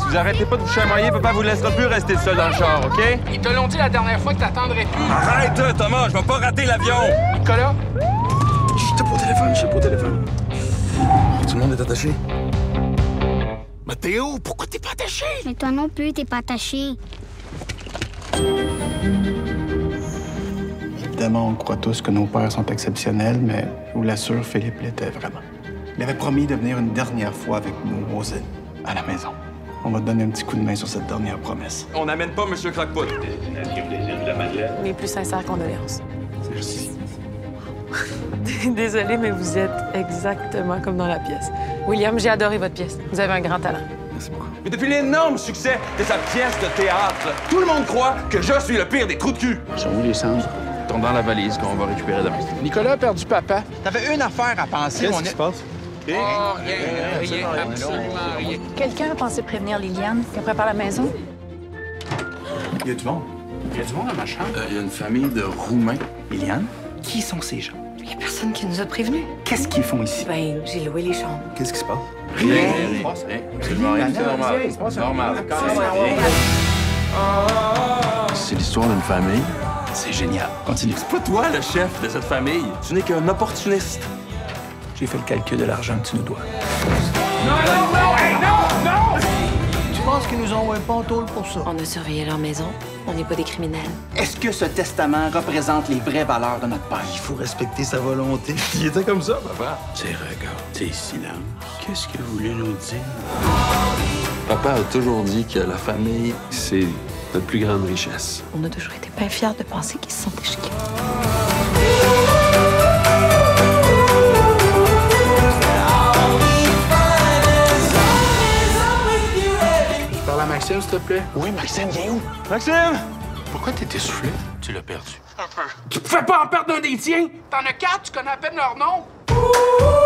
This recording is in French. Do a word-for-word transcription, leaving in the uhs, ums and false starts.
Si vous arrêtez pas de vous chamailler, papa vous laissera plus rester seul dans le char, OK? Ils te l'ont dit la dernière fois que t'attendrais plus. Arrête, Thomas, je vais pas rater l'avion! Nicolas? Je suis pas au téléphone, je suis pas au téléphone. Tout le monde est attaché. Mathéo, pourquoi t'es pas attaché? Mais toi non plus, t'es pas attaché. Évidemment, on croit tous que nos pères sont exceptionnels, mais je vous l'assure, Philippe l'était vraiment. Il avait promis de venir une dernière fois avec nous aux îles, à la maison. On va te donner un petit coup de main sur cette dernière promesse. On n'amène pas M. Croque-Pot. Mes plus sincères condoléances. Merci. Désolée, mais vous êtes exactement comme dans la pièce. William, j'ai adoré votre pièce. Vous avez un grand talent. Merci beaucoup. Mais depuis l'énorme succès de sa pièce de théâtre, tout le monde croit que je suis le pire des trous de cul. Sont où les cendres? Ils sont dans la valise qu'on va récupérer demain. Nicolas a perdu papa. T'avais une affaire à penser. Qu'est-ce qui se passe? Oh, rien, rien, absolument rien. Quelqu'un a pensé prévenir Liliane qu'elle prépare la maison? Il y a du monde. Il y a du monde dans ma chambre. Il y a une famille de Roumains. Liliane, qui sont ces gens? Il y a personne qui nous a prévenus. Qu'est-ce qu'ils font ici? Ben, j'ai loué les chambres. Qu'est-ce qui se passe? Rien, rien, rien. Absolument rien. C'est normal. C'est normal. C'est l'histoire d'une famille. C'est génial. Continue. C'est pas toi le chef de cette famille. Tu n'es qu'un opportuniste. J'ai fait le calcul de l'argent que tu nous dois. Non, non, non, hey, non, non! Tu penses qu'ils nous envoient pas en tôle pour ça? On a surveillé leur maison. On n'est pas des criminels. Est-ce que ce testament représente les vraies valeurs de notre père? Il faut respecter sa volonté. Il était comme ça, papa. Ces regards, ces silences, qu'est-ce que vous voulez nous dire? Papa a toujours dit que la famille, c'est notre plus grande richesse. On a toujours été bien fiers de penser qu'ils se sont échiqués. Je parle à Maxime, s'il te plaît. Oui, Maxime, viens où? Maxime! Pourquoi t'es essoufflé? Tu l'as perdu. Un peu. Tu te fais pas en perdre un des tiens! T'en as quatre, tu connais à peine leur nom?